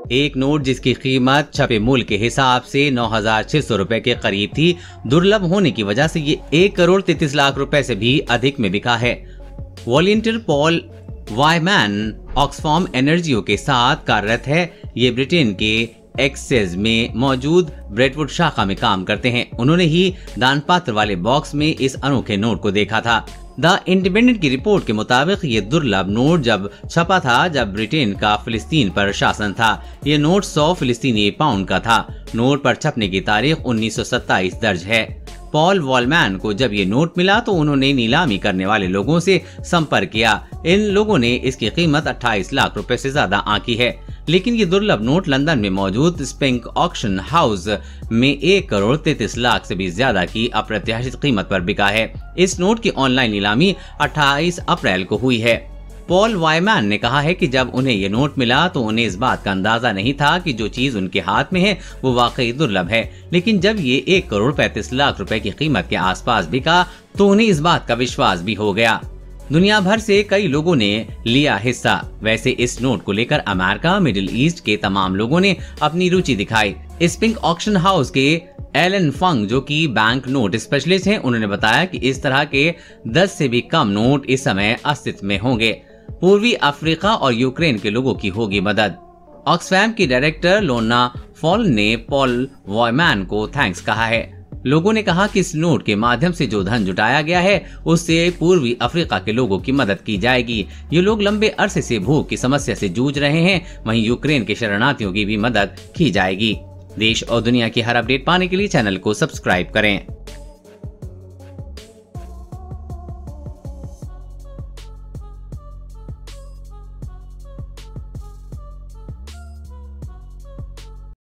एक नोट जिसकी कीमत छपे मूल्य के हिसाब से 9,600 रुपए के करीब थी, दुर्लभ होने की वजह से ये 1 करोड़ 33 लाख रुपए से भी अधिक में बिका है। Volunteer Paul Wyman Oxfam Energio के साथ कार्यरत है। ये ब्रिटेन के एक्सेस में मौजूद ब्रेडवुड शाखा में काम करते हैं। उन्होंने ही दान पात्र वाले बॉक्स में इस अनोखे नोट को देखा था। द इंडिपेंडेंट की रिपोर्ट के मुताबिक ये दुर्लभ नोट जब छपा था जब ब्रिटेन का फिलिस्तीन पर शासन था। ये नोट 100 फिलिस्तीनी पाउंड का था। नोट पर छपने की तारीख 1927 दर्ज है। पॉल वॉलमैन को जब ये नोट मिला तो उन्होंने नीलामी करने वाले लोगों से संपर्क किया। इन लोगों ने इसकी कीमत 28 लाख रुपए से ज्यादा आंकी है, लेकिन ये दुर्लभ नोट लंदन में मौजूद स्पिंक ऑक्शन हाउस में 1 करोड़ 33 लाख से भी ज्यादा की अप्रत्याशित कीमत पर बिका है। इस नोट की ऑनलाइन नीलामी 28 अप्रैल को हुई है। पॉल वायमैन ने कहा है कि जब उन्हें ये नोट मिला तो उन्हें इस बात का अंदाजा नहीं था कि जो चीज उनके हाथ में है वो वाकई दुर्लभ है, लेकिन जब ये 1 करोड़ 35 लाख रुपए की कीमत के आसपास बिका तो उन्हें इस बात का विश्वास भी हो गया। दुनिया भर से कई लोगों ने लिया हिस्सा। वैसे इस नोट को लेकर अमेरिका, मिडिल ईस्ट के तमाम लोगों ने अपनी रुचि दिखाई। स्पिंक ऑक्शन हाउस के एलन फंग, जो कि बैंक नोट स्पेशलिस्ट हैं, उन्होंने बताया कि इस तरह के 10 से भी कम नोट इस समय अस्तित्व में होंगे। पूर्वी अफ्रीका और यूक्रेन के लोगों की होगी मदद। ऑक्सफैम की डायरेक्टर लोना फॉल ने पॉल वॉयमैन को थैंक्स कहा है। लोगों ने कहा कि इस नोट के माध्यम से जो धन जुटाया गया है उससे पूर्वी अफ्रीका के लोगों की मदद की जाएगी। ये लोग लंबे अरसे से भूख की समस्या से जूझ रहे हैं। वहीं यूक्रेन के शरणार्थियों की भी मदद की जाएगी। देश और दुनिया की हर अपडेट पाने के लिए चैनल को सब्सक्राइब करें।